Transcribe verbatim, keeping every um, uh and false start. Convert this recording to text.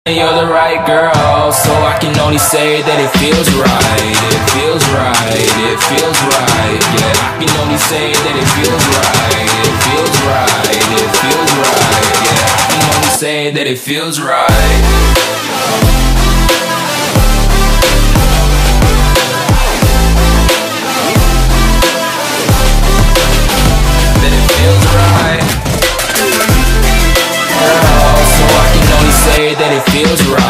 You're the right girl, so I can only say that it feels right. It feels right, it feels right. Yeah, I can only say that it feels right. It feels right, it feels right. Yeah, I can only say that it feels right. That it feels right. Girl, so I can only say that it feels right.